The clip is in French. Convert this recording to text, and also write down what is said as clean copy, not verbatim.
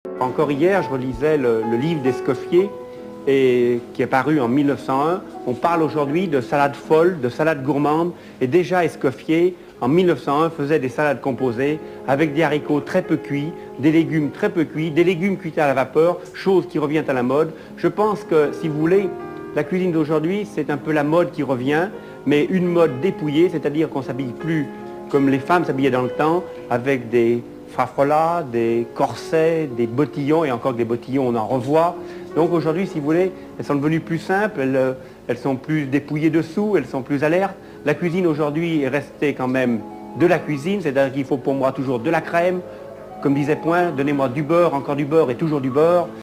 Encore hier, je relisais le livre d'Escoffier qui est paru en 1901. On parle aujourd'hui de salade folle, de salade gourmande. Et déjà Escoffier, en 1901, faisait des salades composées avec des haricots très peu cuits, des légumes très peu cuits, des légumes cuits à la vapeur, chose qui revient à la mode. Je pense que, si vous voulez, la cuisine d'aujourd'hui, c'est un peu la mode qui revient, mais une mode dépouillée, c'est-à-dire qu'on ne s'habille plus comme les femmes s'habillaient dans le temps, avec des farfrelats, des corsets, des bottillons, et encore que des bottillons, on en revoit. Donc aujourd'hui, si vous voulez, elles sont devenues plus simples, elles sont plus dépouillées dessous, elles sont plus alertes. La cuisine aujourd'hui est restée quand même de la cuisine, c'est-à-dire qu'il faut pour moi toujours de la crème. Comme disait Point, donnez-moi du beurre, encore du beurre et toujours du beurre.